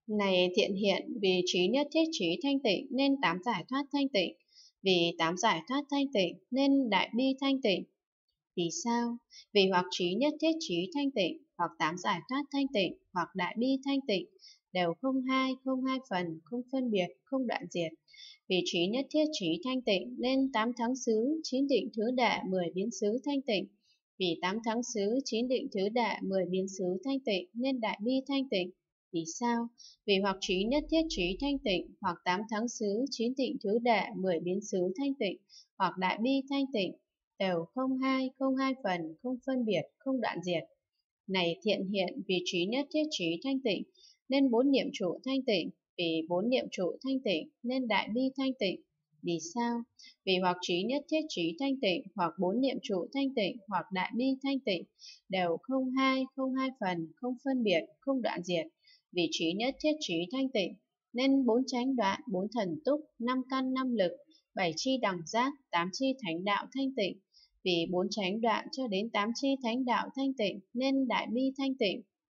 Này thiện hiện, vì trí nhất thiết trí thanh tịnh nên tám giải thoát thanh tịnh, vì tám giải thoát thanh tịnh nên đại bi thanh tịnh. Vì sao? Vì hoặc trí nhất thiết trí thanh tịnh, hoặc tám giải thoát thanh tịnh, hoặc đại bi thanh tịnh, đều không hai phần, không phân biệt, không đoạn diệt. Vì trí nhất thiết trí thanh tịnh nên tám thắng xứ, chín định thứ đệ, 10 biến xứ thanh tịnh. Vì tám thắng xứ, chín định thứ đệ, 10 biến xứ thanh tịnh nên đại bi thanh tịnh. Vì sao? Vì hoặc trí nhất thiết trí thanh tịnh, hoặc tám thắng xứ, chín định thứ đệ, 10 biến xứ thanh tịnh, hoặc đại bi thanh tịnh, đều không hai phần, không phân biệt, không đoạn diệt. Này thiện hiện, vì trí nhất thiết trí thanh tịnh nên bốn niệm trụ thanh tịnh, vì bốn niệm trụ thanh tịnh nên đại bi thanh tịnh. Vì sao? Vì hoặc trí nhất thiết trí thanh tịnh, hoặc bốn niệm trụ thanh tịnh, hoặc đại bi thanh tịnh, đều không hai phần, không phân biệt, không đoạn diệt. Vì trí nhất thiết trí thanh tịnh nên bốn chánh đoạn, bốn thần túc, năm căn năm lực, bảy chi đẳng giác, tám chi thánh đạo thanh tịnh. Vì bốn chánh đoạn cho đến tám chi thánh đạo thanh tịnh nên đại bi thanh tịnh.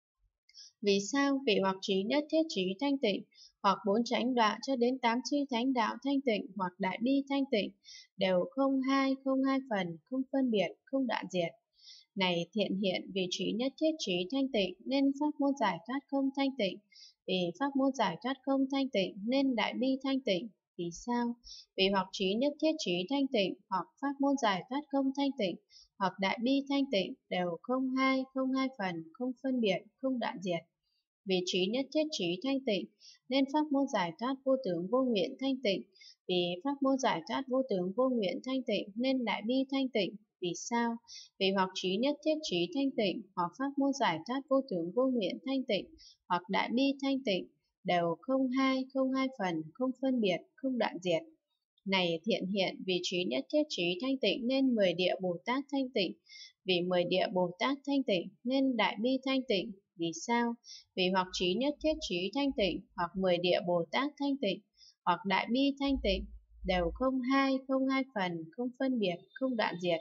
Vì sao? Vì hoặc trí nhất thiết trí thanh tịnh, hoặc bốn chánh đoạn cho đến tám chi thánh đạo thanh tịnh, hoặc đại bi thanh tịnh, đều không hai phần, không phân biệt, không đoạn diệt. Này thiện hiện, vì trí nhất thiết trí thanh tịnh nên pháp môn giải thoát không thanh tịnh, vì pháp môn giải thoát không thanh tịnh nên đại bi thanh tịnh. Vì sao? Vì hoặc trí nhất thiết trí thanh tịnh, hoặc pháp môn giải thoát không thanh tịnh, hoặc đại bi thanh tịnh, đều không hai phần, không phân biệt, không đoạn diệt. Vì trí nhất thiết trí thanh tịnh nên pháp môn giải thoát vô tướng vô nguyện thanh tịnh, vì pháp môn giải thoát vô tướng vô nguyện thanh tịnh nên đại bi thanh tịnh. Vì sao? Vì hoặc trí nhất thiết trí thanh tịnh, hoặc pháp môn giải thoát vô tướng vô nguyện thanh tịnh, hoặc đại bi thanh tịnh, đều không hai phần, không phân biệt, không đoạn diệt. Này thiện hiện, vì trí nhất thiết trí thanh tịnh nên 10 địa Bồ Tát thanh tịnh, vì 10 địa Bồ Tát thanh tịnh nên đại bi thanh tịnh. Vì sao? Vì hoặc trí nhất thiết trí thanh tịnh, hoặc 10 địa Bồ Tát thanh tịnh, hoặc đại bi thanh tịnh, đều không hai phần, không phân biệt, không đoạn diệt.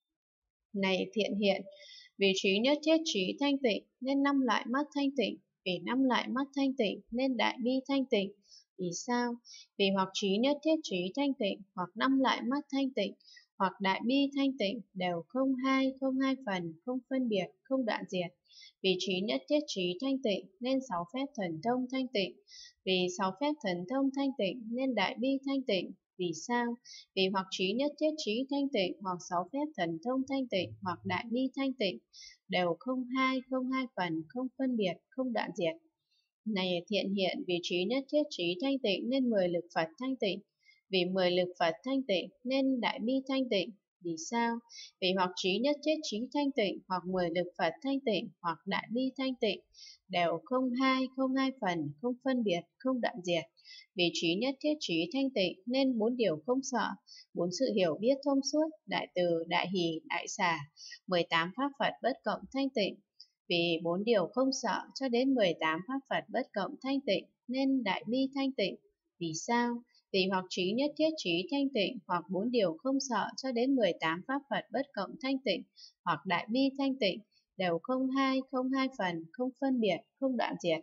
Này thiện hiện, vì trí nhất thiết trí thanh tịnh nên năm loại mắt thanh tịnh, vì năm loại mắt thanh tịnh nên đại bi thanh tịnh. Vì sao? Vì hoặc trí nhất thiết trí thanh tịnh, hoặc năm loại mắt thanh tịnh, hoặc đại bi thanh tịnh, đều không hai phần, không phân biệt, không đoạn diệt. Vì trí nhất thiết trí thanh tịnh nên sáu phép thần thông thanh tịnh, vì sáu phép thần thông thanh tịnh nên đại bi thanh tịnh. Vì sao? Vì hoặc trí nhất thiết trí thanh tịnh, hoặc sáu phép thần thông thanh tịnh, hoặc đại bi thanh tịnh, đều không hai phần, không phân biệt, không đoạn diệt. Này thiện hiện, vì trí nhất thiết trí thanh tịnh nên 10 lực Phật thanh tịnh, vì 10 lực Phật thanh tịnh nên đại bi thanh tịnh. Vì sao? Vì hoặc trí nhất thiết trí thanh tịnh, hoặc 10 lực Phật thanh tịnh, hoặc đại bi thanh tịnh, đều không hai phần, không phân biệt, không đoạn diệt. Vì trí nhất thiết trí thanh tịnh nên 4 điều không sợ, 4 sự hiểu biết thông suốt, đại từ, đại hỷ, đại xả, 18 pháp Phật bất cộng thanh tịnh. Vì 4 điều không sợ cho đến 18 pháp Phật bất cộng thanh tịnh nên đại bi thanh tịnh. Vì sao? Vì hoặc trí nhất thiết trí thanh tịnh, hoặc 4 điều không sợ cho đến 18 pháp Phật bất cộng thanh tịnh, hoặc đại bi thanh tịnh, đều không hai phần, không phân biệt, không đoạn diệt.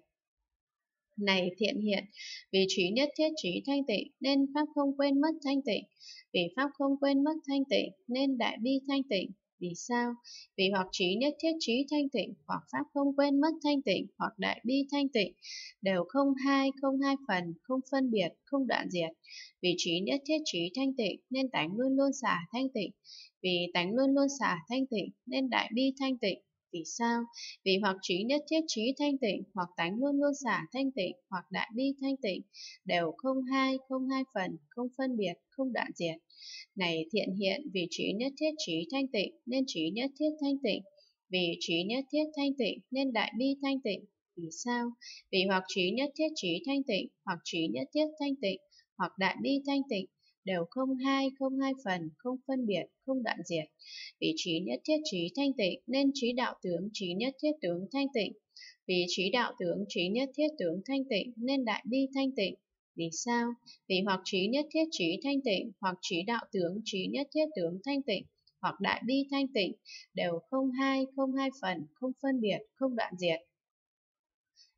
Này thiện hiện, vì trí nhất thiết trí thanh tịnh nên pháp không quên mất thanh tịnh, vì pháp không quên mất thanh tịnh nên đại bi thanh tịnh. Vì sao? Vì hoặc trí nhất thiết trí thanh tịnh, hoặc pháp không quên mất thanh tịnh, hoặc đại bi thanh tịnh, đều không hai phần, không phân biệt, không đoạn diệt. Vì trí nhất thiết trí thanh tịnh nên tánh luôn luôn xả thanh tịnh, vì tánh luôn luôn xả thanh tịnh nên đại bi thanh tịnh. Vì sao? Vì hoặc trí nhất thiết trí thanh tịnh, hoặc tánh luôn luôn xả thanh tịnh, hoặc đại bi thanh tịnh, đều không hai phần, không phân biệt, không đoạn diệt. Này thiện hiện, vì trí nhất thiết trí thanh tịnh nên trí nhất thiết thanh tịnh, vì trí nhất thiết thanh tịnh nên đại bi thanh tịnh. Vì sao? Vì hoặc trí nhất thiết trí thanh tịnh, hoặc trí nhất thiết thanh tịnh, hoặc đại bi thanh tịnh, đều không hai phần, không phân biệt, không đoạn diệt. Vì trí nhất thiết trí thanh tịnh nên trí đạo tướng trí nhất thiết tướng thanh tịnh, vì trí đạo tướng trí nhất thiết tướng thanh tịnh nên đại bi thanh tịnh. Vì sao? Vì hoặc trí nhất thiết trí thanh tịnh, hoặc trí đạo tướng trí nhất thiết tướng thanh tịnh, hoặc đại bi thanh tịnh, đều không hai phần, không phân biệt, không đoạn diệt.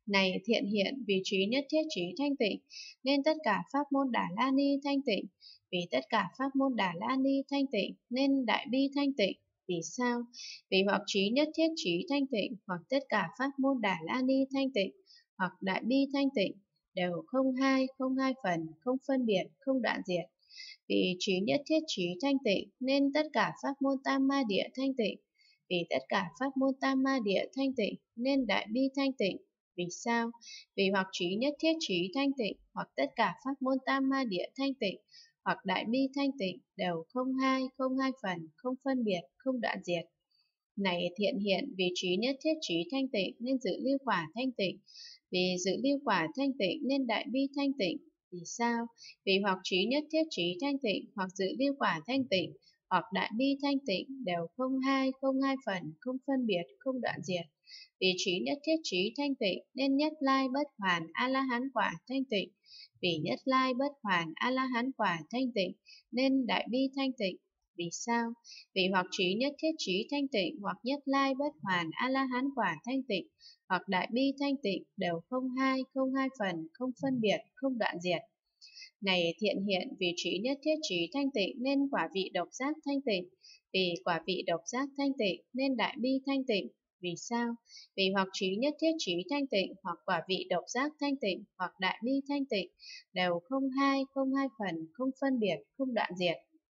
Này thiện hiện, vì trí nhất thiết trí thanh tịnh, nên tất cả pháp môn Đà La Ni thanh tịnh. Vì tất cả pháp môn Đà La Ni thanh tịnh, nên đại bi thanh tịnh. Vì sao? Vì hoặc trí nhất thiết trí thanh tịnh, hoặc tất cả pháp môn Đà La Ni thanh tịnh, hoặc đại bi thanh tịnh, đều không hai phần, không phân biệt, không đoạn diệt. Vì trí nhất thiết trí thanh tịnh, nên tất cả pháp môn Tam Ma Địa thanh tịnh. Vì tất cả pháp môn Tam Ma Địa thanh tịnh, nên đại bi thanh tịnh. Vì sao? Vì hoặc trí nhất thiết trí thanh tịnh, hoặc tất cả pháp môn Tam Ma Địa thanh tịnh, hoặc đại bi thanh tịnh, đều không hai phần, không phân biệt, không đoạn diệt. Này thiện hiện, vì trí nhất thiết trí thanh tịnh, nên dự lưu quả thanh tịnh. Vì dự lưu quả thanh tịnh, nên đại bi thanh tịnh. Vì sao? Vì hoặc trí nhất thiết trí thanh tịnh, hoặc dự lưu quả thanh tịnh, hoặc đại bi thanh tịnh, đều không hai phần, không phân biệt, không đoạn diệt. Vì trí nhất thiết trí thanh tịnh, nên nhất lai bất hoàn A-la-hán quả thanh tịnh. Vì nhất lai bất hoàn A-la-hán quả thanh tịnh, nên đại bi thanh tịnh. Vì sao? Vì hoặc trí nhất thiết trí thanh tịnh, hoặc nhất lai bất hoàn A-la-hán quả thanh tịnh, hoặc đại bi thanh tịnh, đều không hai phần, không phân biệt, không đoạn diệt. Này thiện hiện, vì trí nhất thiết trí thanh tịnh, nên quả vị độc giác thanh tịnh. Vì quả vị độc giác thanh tịnh, nên đại bi thanh tịnh. Vì sao? Vì hoặc trí nhất thiết trí thanh tịnh, hoặc quả vị độc giác thanh tịnh, hoặc đại bi thanh tịnh, đều không hai phần, không phân biệt, không đoạn diệt.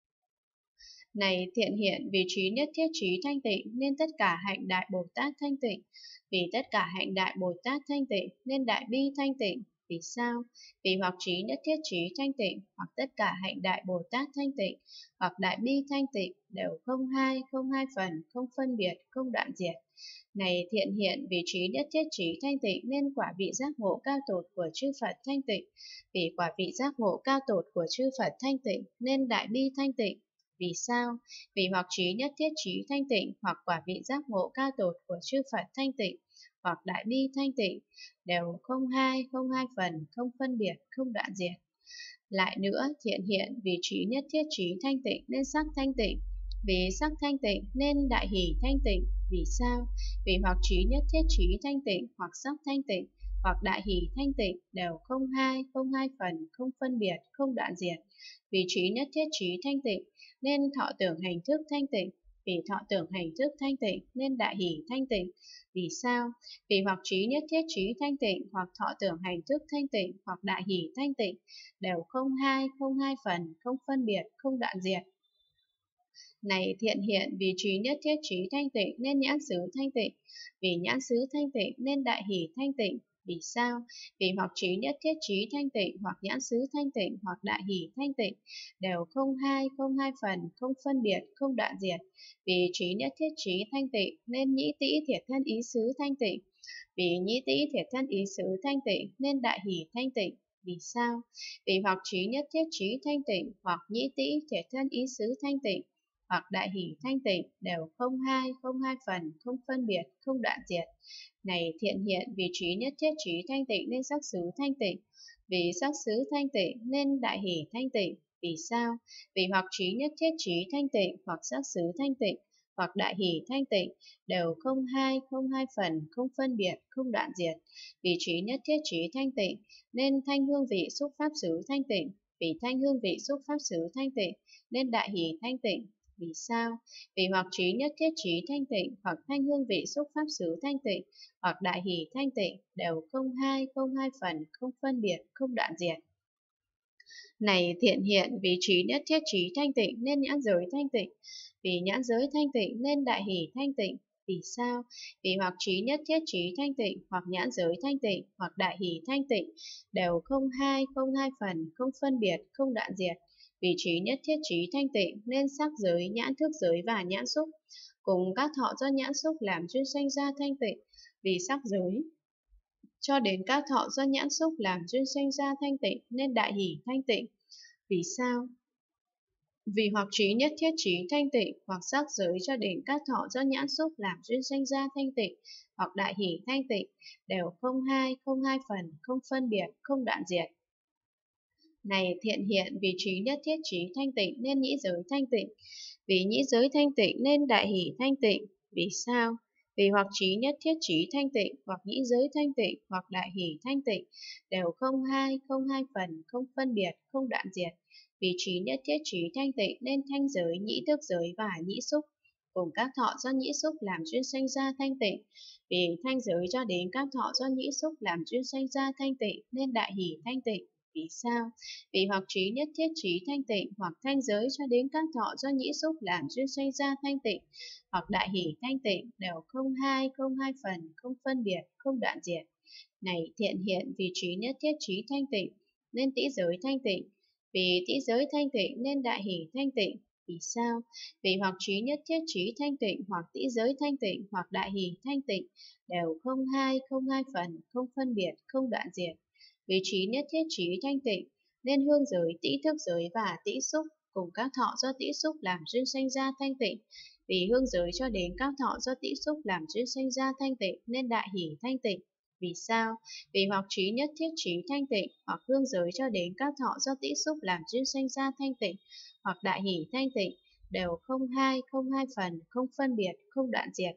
Này thiện hiện, vì trí nhất thiết trí thanh tịnh, nên tất cả hạnh đại Bồ Tát thanh tịnh. Vì tất cả hạnh đại Bồ Tát thanh tịnh, nên đại bi thanh tịnh. Vì sao? Vì hoặc trí nhất thiết trí thanh tịnh, hoặc tất cả hạnh đại Bồ Tát thanh tịnh, hoặc đại bi thanh tịnh, đều không hai phần, không phân biệt, không đoạn diệt. Này thiện hiện, vì trí nhất thiết trí thanh tịnh, nên quả vị giác ngộ cao tột của chư Phật thanh tịnh. Vì quả vị giác ngộ cao tột của chư Phật thanh tịnh, nên đại bi thanh tịnh. Vì sao? Vì hoặc trí nhất thiết trí thanh tịnh, hoặc quả vị giác ngộ cao tột của chư Phật thanh tịnh, hoặc đại bi thanh tịnh, đều không hai phần, không phân biệt, không đoạn diệt. Lại nữa, thiện hiện, vì trí nhất thiết trí thanh tịnh, nên sắc thanh tịnh. Vì sắc thanh tịnh, nên đại hỷ thanh tịnh. Vì sao? Vì hoặc trí nhất thiết trí thanh tịnh, hoặc sắc thanh tịnh, hoặc đại hỷ thanh tịnh, đều không hai phần, không phân biệt, không đoạn diệt. Vì trí nhất thiết trí thanh tịnh, nên thọ tưởng hành thức thanh tịnh. Vì thọ tưởng hành thức thanh tịnh, nên đại hỷ thanh tịnh. Vì sao? Vì hoặc trí nhất thiết trí thanh tịnh, hoặc thọ tưởng hành thức thanh tịnh, hoặc đại hỷ thanh tịnh, đều không hai phần, không phân biệt, không đoạn diệt. Này thiện hiện, vì trí nhất thiết trí thanh tịnh, nên nhãn xứ thanh tịnh. Vì nhãn xứ thanh tịnh, nên đại hỷ thanh tịnh. Vì sao? Vì hoặc trí nhất thiết trí thanh tịnh, hoặc nhãn xứ thanh tịnh, hoặc đại hỷ thanh tịnh, đều không hai phần, không phân biệt, không đoạn diệt. Vì trí nhất thiết trí thanh tịnh, nên nhĩ tĩ thiệt thân ý xứ thanh tịnh. Vì nhĩ tĩ thiệt thân ý xứ thanh tịnh, nên đại hỷ thanh tịnh. Vì sao? Vì hoặc trí nhất thiết trí thanh tịnh, hoặc nhĩ tĩ thiệt thân ý xứ thanh tịnh, hoặc đại hỷ thanh tịnh, đều không hai phần, không phân biệt, không đoạn diệt. Này thiện hiện, vì trí nhất thiết trí thanh tịnh, nên sắc xứ thanh tịnh. Vì sắc xứ thanh tịnh, nên đại hỷ thanh tịnh. Vì sao? Vì hoặc trí nhất thiết trí thanh tịnh, hoặc sắc xứ thanh tịnh, hoặc đại hỷ thanh tịnh, đều không hai phần, không phân biệt, không đoạn diệt. Vì trí nhất thiết trí thanh tịnh, nên thanh hương vị xúc pháp xứ thanh tịnh. Vì thanh hương vị xúc pháp xứ thanh tịnh, nên đại hỷ thanh tịnh. Vì sao? Vì hoặc trí nhất thiết trí thanh tịnh, hoặc thanh hương vị xúc pháp xứ thanh tịnh, hoặc đại hỷ thanh tịnh, đều không hai phần, không phân biệt, không đoạn diệt. Này thiện hiện, vì trí nhất thiết trí thanh tịnh, nên nhãn giới thanh tịnh. Vì nhãn giới thanh tịnh, nên đại hỷ thanh tịnh. Vì sao? Vì hoặc trí nhất thiết trí thanh tịnh, hoặc nhãn giới thanh tịnh, hoặc đại hỷ thanh tịnh, đều không hai phần, không phân biệt, không đoạn diệt. Vì trí nhất thiết trí thanh tịnh, nên sắc giới, nhãn thức giới và nhãn xúc, cùng các thọ do nhãn xúc làm duyên sanh ra thanh tịnh. Vì sắc giới cho đến các thọ do nhãn xúc làm duyên sanh ra thanh tịnh, nên đại hỷ thanh tịnh. Vì sao? Vì hoặc trí nhất thiết trí thanh tịnh, hoặc sắc giới cho đến các thọ do nhãn xúc làm duyên sanh ra thanh tịnh, hoặc đại hỷ thanh tịnh, đều không hai phần, không phân biệt, không đoạn diệt. Này thiện hiện, vì trí nhất thiết trí thanh tịnh, nên nhĩ giới thanh tịnh. Vì nhĩ giới thanh tịnh, nên đại hỷ thanh tịnh. Vì sao? Vì hoặc trí nhất thiết trí thanh tịnh, hoặc nhĩ giới thanh tịnh, hoặc đại hỷ thanh tịnh, đều không hai, không hai phần, không phân biệt, không đoạn diệt. Vì trí nhất thiết trí thanh tịnh nên thanh giới, nhĩ thức giới và nhĩ xúc cùng các thọ do nhĩ xúc làm duyên sanh ra thanh tịnh. Vì thanh giới cho đến các thọ do nhĩ xúc làm duyên sanh ra thanh tịnh nên đại hỷ thanh tịnh. Vì sao? Vì hoặc trí nhất thiết trí thanh tịnh, hoặc thanh giới cho đến các thọ do nhĩ xúc làm duyên sanh ra thanh tịnh, hoặc đại hỷ thanh tịnh đều không hai, không hai phần, không phân biệt, không đoạn diệt. Này thiện hiện, vì trí nhất thiết trí thanh tịnh nên tĩ giới thanh tịnh, vì tĩ giới thanh tịnh nên đại hỷ thanh tịnh. Vì sao? Vì hoặc trí nhất thiết trí thanh tịnh, hoặc tĩ giới thanh tịnh, hoặc đại hỷ thanh tịnh đều không hai, không hai phần, không phân biệt, không đoạn diệt. Vì trí nhất thiết trí thanh tịnh nên hương giới, tĩ thức giới và tĩ xúc cùng các thọ do tĩ xúc làm duyên sanh ra thanh tịnh. Vì hương giới cho đến các thọ do tĩ xúc làm duyên sanh ra thanh tịnh nên đại hỷ thanh tịnh. Vì sao? Vì hoặc trí nhất thiết trí thanh tịnh, hoặc hương giới cho đến các thọ do tĩ xúc làm duyên sanh ra thanh tịnh, hoặc đại hỷ thanh tịnh đều không hai, không hai phần, không phân biệt, không đoạn diệt.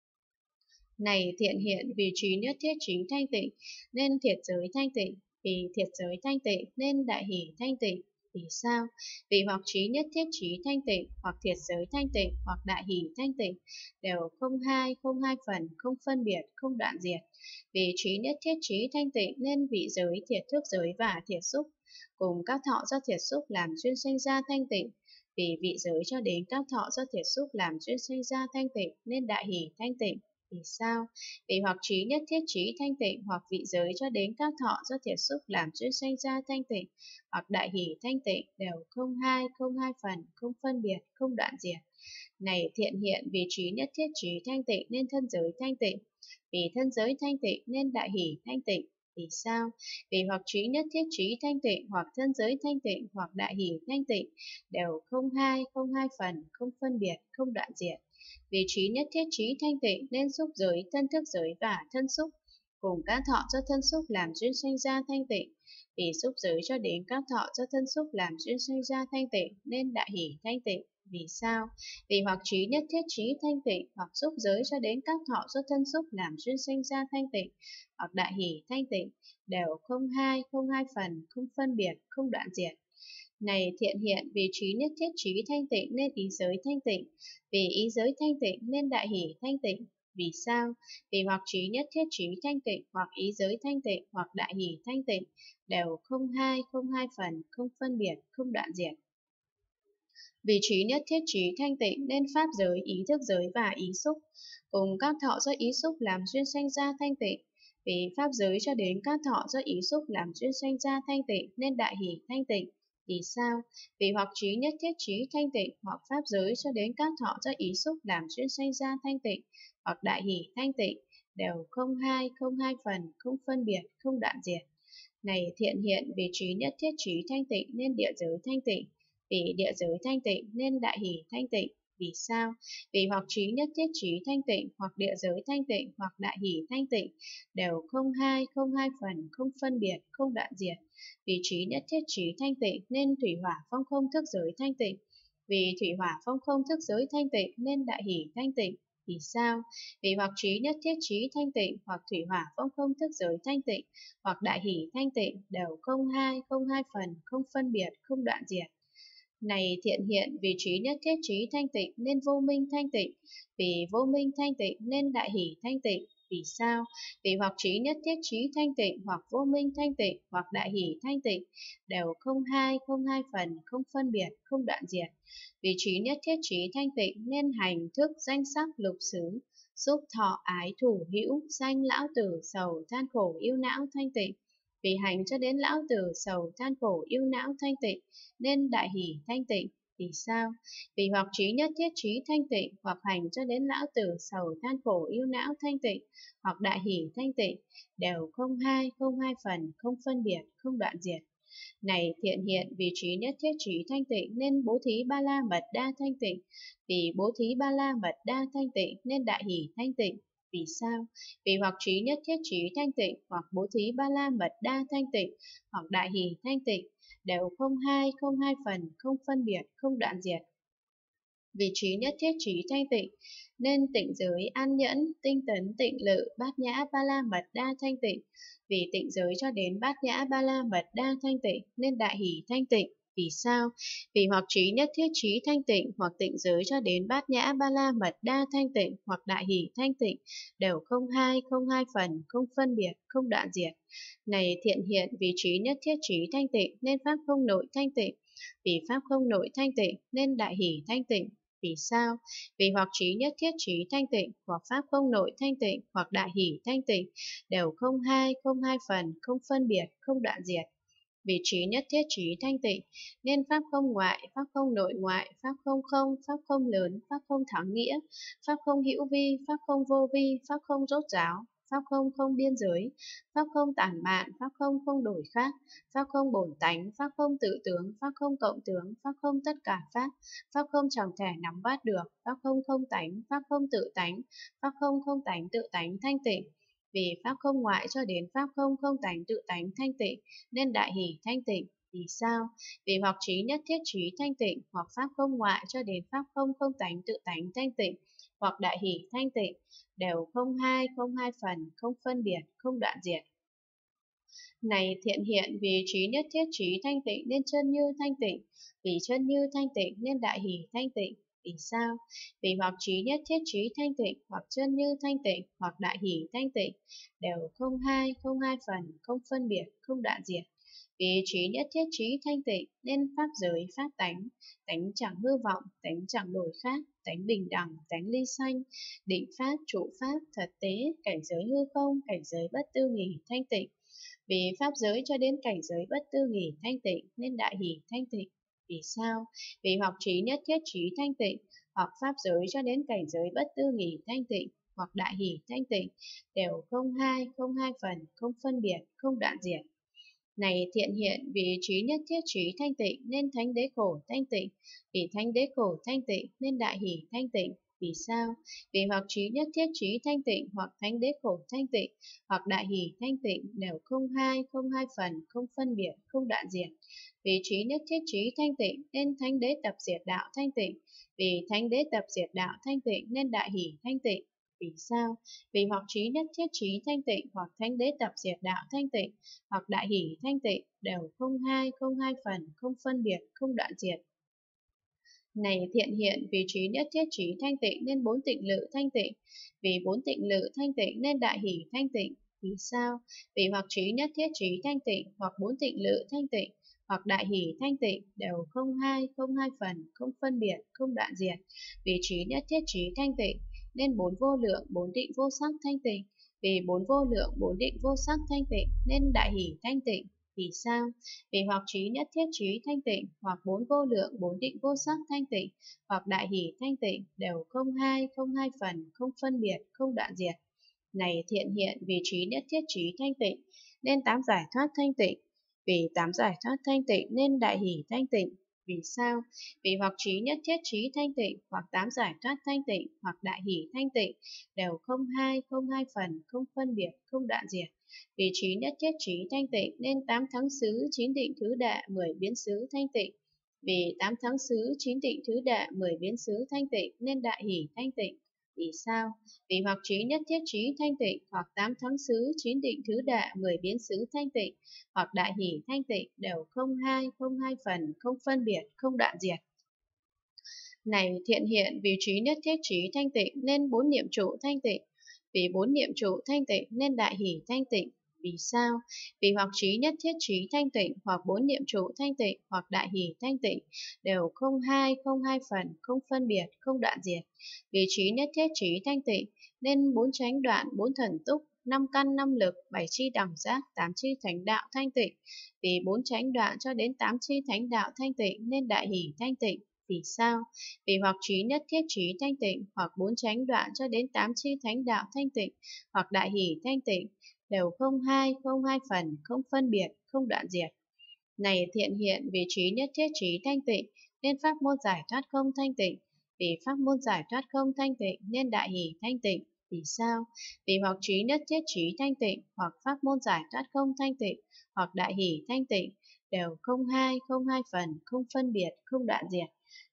Này thiện hiện, vì trí nhất thiết trí thanh tịnh nên thiệt giới thanh tịnh, vì thiệt giới thanh tịnh nên đại hỷ thanh tịnh. Vì sao? Vì hoặc trí nhất thiết trí thanh tịnh, hoặc thiệt giới thanh tịnh, hoặc đại hỷ thanh tịnh đều không hai, không hai phần, không phân biệt, không đoạn diệt. Vì trí nhất thiết trí thanh tịnh nên vị giới, thiệt thức giới và thiệt xúc cùng các thọ do thiệt xúc làm duyên sanh ra thanh tịnh. Vì vị giới cho đến các thọ do thiệt xúc làm duyên sanh ra thanh tịnh nên đại hỷ thanh tịnh. Vì sao? Vì hoặc trí nhất thiết trí thanh tịnh, hoặc vị giới cho đến các thọ do thiệt xúc làm duyên sanh ra thanh tịnh, hoặc đại hỷ thanh tịnh đều không hai, không hai phần, không phân biệt, không đoạn diệt. Này thiện hiện, vì trí nhất thiết trí thanh tịnh nên thân giới thanh tịnh, vì thân giới thanh tịnh nên đại hỷ thanh tịnh. Vì sao? Vì hoặc trí nhất thiết trí thanh tịnh, hoặc thân giới thanh tịnh, hoặc đại hỷ thanh tịnh đều không hai, không hai phần, không phân biệt, không đoạn diệt. Vì trí nhất thiết trí thanh tịnh nên xúc giới, thân thức giới và thân xúc cùng các thọ do thân xúc làm duyên sanh ra thanh tịnh. Vì xúc giới cho đến các thọ do thân xúc làm duyên sanh ra thanh tịnh nên đại hỷ thanh tịnh. Vì sao? Vì hoặc trí nhất thiết trí thanh tịnh, hoặc xúc giới cho đến các thọ do thân xúc làm duyên sanh ra thanh tịnh, hoặc đại hỷ thanh tịnh đều không hai, không hai phần, không phân biệt, không đoạn diệt. Này thiện hiện, vì trí nhất thiết trí thanh tịnh nên ý giới thanh tịnh, vì ý giới thanh tịnh nên đại hỷ thanh tịnh. Vì sao? Vì hoặc trí nhất thiết trí thanh tịnh, hoặc ý giới thanh tịnh, hoặc đại hỷ thanh tịnh đều không hai, không hai phần, không phân biệt, không đoạn diệt. Vì trí nhất thiết trí thanh tịnh nên pháp giới, ý thức giới và ý xúc cùng các thọ do ý xúc làm duyên sanh ra thanh tịnh. Vì pháp giới cho đến các thọ do ý xúc làm duyên sanh ra thanh tịnh nên đại hỷ thanh tịnh. Vì sao? Vì hoặc trí nhất thiết trí thanh tịnh, hoặc pháp giới cho đến các thọ do ý xúc làm duyên sanh ra thanh tịnh, hoặc đại hỷ thanh tịnh đều không hai, không hai phần, không phân biệt, không đoạn diệt. Này thiện hiện, vì trí nhất thiết trí thanh tịnh nên địa giới thanh tịnh, vì địa giới thanh tịnh nên đại hỷ thanh tịnh. Vì sao? Vì hoặc trí nhất thiết trí thanh tịnh, hoặc địa giới thanh tịnh, hoặc đại hỷ thanh tịnh đều không hai, không hai phần, không phân biệt, không đoạn diệt. Vì trí nhất thiết trí thanh tịnh nên thủy hỏa phong không thức giới thanh tịnh, vì thủy hỏa phong không thức giới thanh tịnh nên đại hỷ thanh tịnh. Vì sao? Vì hoặc trí nhất thiết trí thanh tịnh, hoặc thủy hỏa phong không thức giới thanh tịnh, hoặc đại hỷ thanh tịnh đều không hai, không hai phần, không phân biệt, không đoạn diệt. Này thiện hiện, vì trí nhất thiết trí thanh tịnh nên vô minh thanh tịnh, vì vô minh thanh tịnh nên đại hỷ thanh tịnh. Vì sao? Vì hoặc trí nhất thiết trí thanh tịnh, hoặc vô minh thanh tịnh, hoặc đại hỷ thanh tịnh đều không hai, không hai phần, không phân biệt, không đoạn diệt. Vì trí nhất thiết trí thanh tịnh nên hành thức danh sắc lục xứ, xúc thọ ái thủ hữu, sanh lão tử sầu than khổ yêu não thanh tịnh. Vì hành cho đến lão tử sầu than khổ yêu não thanh tịnh nên đại hỷ thanh tịnh. Vì sao? Vì hoặc trí nhất thiết trí thanh tịnh, hoặc hành cho đến lão tử sầu than khổ yêu não thanh tịnh, hoặc đại hỷ thanh tịnh đều không hai, không hai phần, không phân biệt, không đoạn diệt. Này thiện hiện, vì trí nhất thiết trí thanh tịnh nên bố thí ba la mật đa thanh tịnh, vì bố thí ba la mật đa thanh tịnh nên đại hỷ thanh tịnh. Vì sao? Vì hoặc trí nhất thiết trí thanh tịnh, hoặc bố thí ba la mật đa thanh tịnh, hoặc đại hỷ thanh tịnh đều không hai, không hai phần, không phân biệt, không đoạn diệt. Vì trí nhất thiết trí thanh tịnh, nên tịnh giới an nhẫn, tinh tấn, tịnh lự, bát nhã, ba la mật đa thanh tịnh. Vì tịnh giới cho đến bát nhã, ba la mật đa thanh tịnh, nên đại hỷ thanh tịnh. Vì sao? Vì hoặc trí nhất thiết trí thanh tịnh, hoặc tịnh giới cho đến bát nhã, ba la mật đa thanh tịnh, hoặc đại hỷ thanh tịnh, đều không hai phần, không phân biệt, không đoạn diệt. Này thiện hiện, vì trí nhất thiết trí thanh tịnh, nên pháp không nội thanh tịnh. Vì pháp không nội thanh tịnh, nên đại hỷ thanh tịnh. Vì sao? Vì hoặc trí nhất thiết trí thanh tịnh, hoặc pháp không nội thanh tịnh, hoặc đại hỷ thanh tịnh, đều không hai phần, không phân biệt, không đoạn diệt. Vì trí nhất thiết trí thanh tịnh, nên pháp không ngoại, pháp không nội ngoại, pháp không không, pháp không lớn, pháp không thắng nghĩa, pháp không hữu vi, pháp không vô vi, pháp không rốt ráo, pháp không không biên giới, pháp không tản mạn, pháp không không đổi khác, pháp không bổn tánh, pháp không tự tướng, pháp không cộng tướng, pháp không tất cả pháp không chẳng thể nắm bắt được, pháp không không tánh, pháp không tự tánh, pháp không không tánh tự tánh thanh tịnh. Vì pháp không ngoại cho đến pháp không không tánh tự tánh thanh tịnh, nên đại hỷ thanh tịnh. Vì sao? Vì hoặc trí nhất thiết trí thanh tịnh, hoặc pháp không ngoại cho đến pháp không không tánh tự tánh thanh tịnh, hoặc đại hỷ thanh tịnh, đều không hai phần, không phân biệt, không đoạn diệt. Này thiện hiện, vì trí nhất thiết trí thanh tịnh nên chân như thanh tịnh, vì chân như thanh tịnh nên đại hỷ thanh tịnh. Vì sao? Vì hoặc trí nhất thiết trí thanh tịnh, hoặc chân như thanh tịnh, hoặc đại hỷ thanh tịnh, đều không hai phần, không phân biệt, không đoạn diệt. Vì trí nhất thiết trí thanh tịnh nên pháp giới pháp tánh, tánh chẳng hư vọng, tánh chẳng đổi khác, tánh bình đẳng, tánh ly sanh, định pháp, trụ pháp, thật tế, cảnh giới hư không, cảnh giới bất tư nghỉ thanh tịnh. Vì pháp giới cho đến cảnh giới bất tư nghỉ thanh tịnh nên đại hỷ thanh tịnh. Vì sao? Vì hoặc trí nhất thiết trí thanh tịnh, hoặc pháp giới cho đến cảnh giới bất tư nghỉ thanh tịnh, hoặc đại hỷ thanh tịnh, đều không hai phần, không phân biệt, không đoạn diệt. Này thiện hiện, vì trí nhất thiết trí thanh tịnh nên thánh đế khổ thanh tịnh, vì thánh đế khổ thanh tịnh nên đại hỷ thanh tịnh. Vì sao? Vì hoặc trí nhất thiết trí thanh tịnh, hoặc thánh đế khổ thanh tịnh, hoặc đại hỷ thanh tịnh, đều không hai phần, không phân biệt, không đoạn diệt. Vì trí nhất thiết trí thanh tịnh nên thánh đế tập diệt đạo thanh tịnh, vì thánh đế tập diệt đạo thanh tịnh nên đại hỷ thanh tịnh. Vì sao? Vì hoặc trí nhất thiết trí thanh tịnh, hoặc thánh đế tập diệt đạo thanh tịnh, hoặc đại hỷ thanh tịnh, đều không hai phần, không phân biệt, không đoạn diệt. Này thiện hiện, vì trí nhất thiết trí thanh tịnh nên bốn tịnh lự thanh tịnh, vì bốn tịnh lự thanh tịnh nên đại hỷ thanh tịnh. Vì sao? Vì hoặc trí nhất thiết trí thanh tịnh, hoặc bốn tịnh lự thanh tịnh, hoặc đại hỷ thanh tịnh, đều không hai phần, không phân biệt, không đoạn diệt. Vì trí nhất thiết trí thanh tịnh nên bốn vô lượng, bốn định vô sắc thanh tịnh, vì bốn vô lượng, bốn định vô sắc thanh tịnh nên đại hỷ thanh tịnh. Vì sao? Vì hoặc trí nhất thiết trí thanh tịnh, hoặc bốn vô lượng, bốn định vô sắc thanh tịnh, hoặc đại hỷ thanh tịnh, đều không hai phần, không phân biệt, không đoạn diệt. Này thiện hiện, vì trí nhất thiết trí thanh tịnh nên tám giải thoát thanh tịnh, vì tám giải thoát thanh tịnh nên đại hỷ thanh tịnh. Vì sao? Vì hoặc trí nhất thiết trí thanh tịnh, hoặc tám giải thoát thanh tịnh, hoặc đại hỷ thanh tịnh, đều không hai phần, không phân biệt, không đoạn diệt. Vì trí nhất thiết trí thanh tịnh nên tám thắng xứ, chín định thứ đệ, 10 biến xứ thanh tịnh. Vì tám thắng xứ, chín định thứ đệ, 10 biến xứ thanh tịnh nên đại hỷ thanh tịnh. Vì sao? Vì hoặc trí nhất thiết trí thanh tịnh, hoặc tám thắng xứ, chín định thứ đệ, 10 biến xứ thanh tịnh, hoặc đại hỷ thanh tịnh, đều không hai phần, không phân biệt, không đoạn diệt. Này thiện hiện, vì trí nhất thiết trí thanh tịnh nên bốn niệm trụ thanh tịnh, vì bốn niệm trụ thanh tịnh nên đại hỷ thanh tịnh. Vì sao? Vì hoặc trí nhất thiết trí thanh tịnh, hoặc bốn niệm trụ thanh tịnh, hoặc đại hỷ thanh tịnh, đều không hai phần, không phân biệt, không đoạn diệt. Vì trí nhất thiết trí thanh tịnh nên bốn chánh đoạn, bốn thần túc, năm căn năm lực, bảy chi đẳng giác, tám chi thánh đạo thanh tịnh. Vì bốn chánh đoạn cho đến tám chi thánh đạo thanh tịnh nên đại hỷ thanh tịnh. Vì sao? Vì hoặc trí nhất thiết trí thanh tịnh, hoặc bốn chánh đoạn cho đến tám chi thánh đạo thanh tịnh, hoặc đại hỷ thanh tịnh, đều không hai phần, không phân biệt, không đoạn diệt. Này thiện hiện, vì trí nhất thiết trí thanh tịnh nên pháp môn giải thoát không thanh tịnh, vì pháp môn giải thoát không thanh tịnh nên đại hỷ thanh tịnh. Vì sao? Vì hoặc trí nhất thiết trí thanh tịnh, hoặc pháp môn giải thoát không thanh tịnh, hoặc đại hỷ thanh tịnh, đều không hai phần, không phân biệt, không đoạn diệt.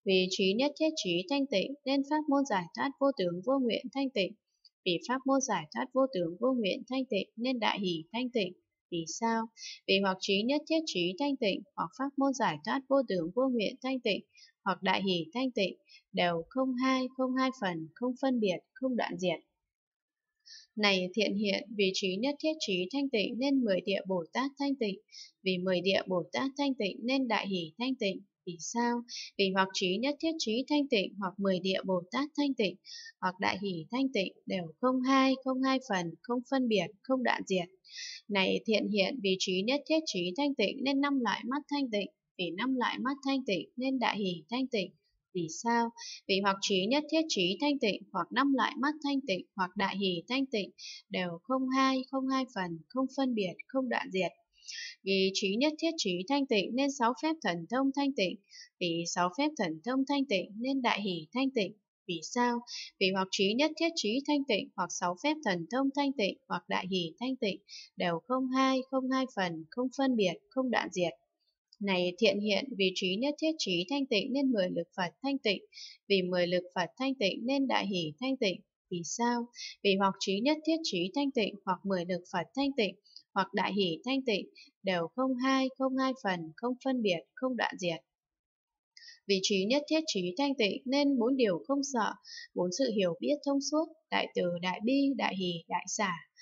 Vì trí nhất thiết trí thanh tịnh nên pháp môn giải thoát vô tướng vô nguyện thanh tịnh. Vì pháp môn giải thoát vô tướng vô nguyện thanh tịnh nên đại hỷ thanh tịnh. Vì sao? Vì hoặc trí nhất thiết trí thanh tịnh, hoặc pháp môn giải thoát vô tướng vô nguyện thanh tịnh, hoặc đại hỷ thanh tịnh đều không hai phần, không phân biệt, không đoạn diệt. Này thiện hiện, vì trí nhất thiết trí thanh tịnh nên 10 địa Bồ Tát thanh tịnh, vì 10 địa Bồ Tát thanh tịnh nên đại hỷ thanh tịnh. Vì sao? Vì hoặc trí nhất thiết trí thanh tịnh, hoặc 10 địa Bồ Tát thanh tịnh, hoặc đại hỷ thanh tịnh đều không hai phần, không phân biệt, không đoạn diệt. Này thiện hiện, vì trí nhất thiết trí thanh tịnh nên 5 loại mắt thanh tịnh, vì 5 loại mắt thanh tịnh nên đại hỷ thanh tịnh. Vì sao? Vì hoặc trí nhất thiết trí thanh tịnh, hoặc 5 loại mắt thanh tịnh, hoặc đại hỷ thanh tịnh đều không hai phần, không phân biệt, không đoạn diệt. Vì trí nhất thiết trí thanh tịnh nên 6 phép thần thông thanh tịnh, vì 6 phép thần thông thanh tịnh nên đại hỷ thanh tịnh. Vì sao? Vì hoặc trí nhất thiết trí thanh tịnh, hoặc 6 phép thần thông thanh tịnh, hoặc đại hỷ thanh tịnh đều không hai phần, không phân biệt, không đoạn diệt. Này thiện hiện, vì trí nhất thiết trí thanh tịnh nên 10 lực Phật thanh tịnh, vì 10 lực Phật thanh tịnh nên đại hỷ thanh tịnh. Vì sao? Vì hoặc trí nhất thiết trí thanh tịnh, hoặc 10 lực Phật thanh tịnh, hoặc đại hỷ thanh tịnh đều không hai phần, không phân biệt, không đoạn diệt. Vì trí nhất thiết trí thanh tịnh nên 4 điều không sợ, 4 sự hiểu biết thông suốt, đại từ, đại bi, đại hỷ, đại xả.